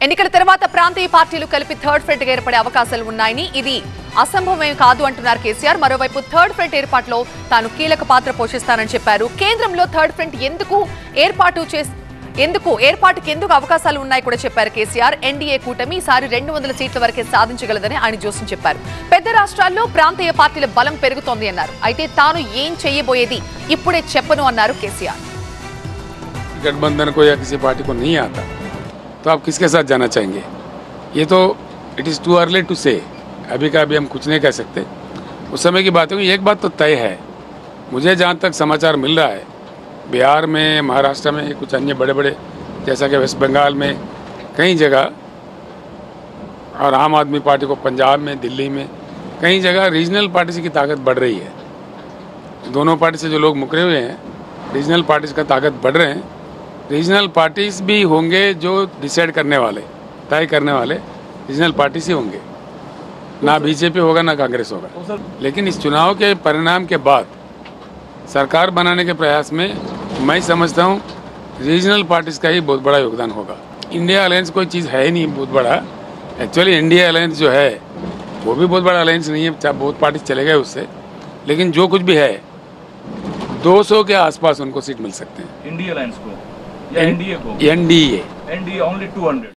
ఎన్నికల తర్వాత ప్రాంతీయ పార్టీలు కలిపి థర్డ్ ఫ్రంట్ ఏర్పడే అవకాశాలు ఉన్నాయని ఇది అసంభవమే కాదు అంటున్నారు కేసీఆర్. మరోవైపు థర్డ్ ఫ్రంట్ ఏర్పాటులో తాను కీలక పాత్ర పోషిస్తానని చెప్పారు. కేంద్రంలో థర్డ్ ఫ్రంట్ ఏర్పాటుకి ఎందుకు అవకాశాలు ఉన్నాయి కూడా చెప్పారు కేసీఆర్. ఎన్డీఏ కూటమి ఈసారి 200 సీట్ల వరకే సాధించగలదని ఆయన జోస్యం చెప్పారు. పెద్ద రాష్ట్రాల్లో ప్రాంతీయ పార్టీల బలం పెరుగుతోంది అన్నారు. అయితే తాను ఏం చేయబోయేది ఇప్పుడే చెప్పను అన్నారు కేసీఆర్. गठबंधन को या किसी पार्टी को नहीं आता तो आप किसके साथ जाना चाहेंगे? ये तो it is too early to say, अभी का अभी हम कुछ नहीं कह सकते. उस समय की बात होगी. एक बात तो तय है, मुझे जहाँ तक समाचार मिल रहा है बिहार में, महाराष्ट्र में, कुछ अन्य बड़े बड़े जैसा कि वेस्ट बंगाल में कई जगह, और आम आदमी पार्टी को पंजाब में, दिल्ली में कई जगह रीजनल पार्टीज की ताकत बढ़ रही है. दोनों पार्टी से जो लोग मुकरे हुए हैं, रीजनल पार्टीज का ताकत बढ़ रहे हैं. रीजनल पार्टीज भी होंगे जो डिसाइड करने वाले, तय करने वाले रीजनल पार्टीज ही होंगे. ना बीजेपी होगा ना कांग्रेस होगा. लेकिन इस चुनाव के परिणाम के बाद सरकार बनाने के प्रयास में मैं समझता हूँ रीजनल पार्टीज का ही बहुत बड़ा योगदान होगा. इंडिया अलायंस कोई चीज़ है ही नहीं बहुत बड़ा. एक्चुअली इंडिया अलायंस जो है वो भी बहुत बड़ा अलायंस नहीं है, चाहे बहुत पार्टी चले गए उससे. लेकिन जो कुछ भी है 200 के आसपास उनको सीट मिल सकते हैं. इंडिया अलायंस को या एनडीए को? NDA only 200.